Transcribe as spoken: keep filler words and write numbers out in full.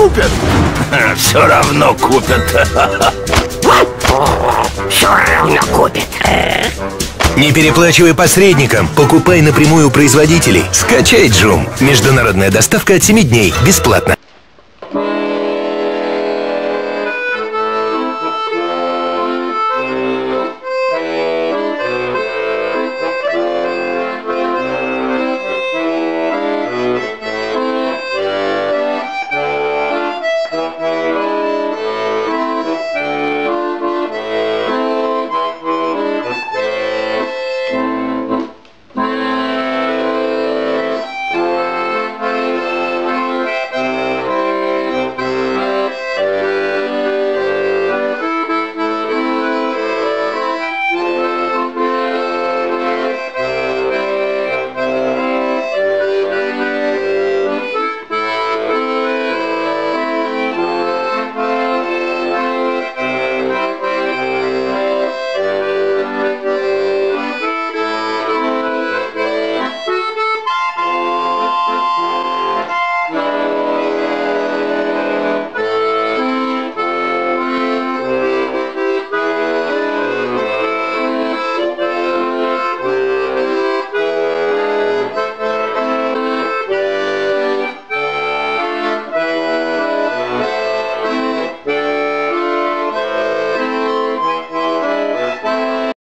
купят? Все равно купят. Все равно купят. Не переплачивай посредникам, покупай напрямую у производителей. Скачай Джум. Международная доставка от семи дней. Бесплатно.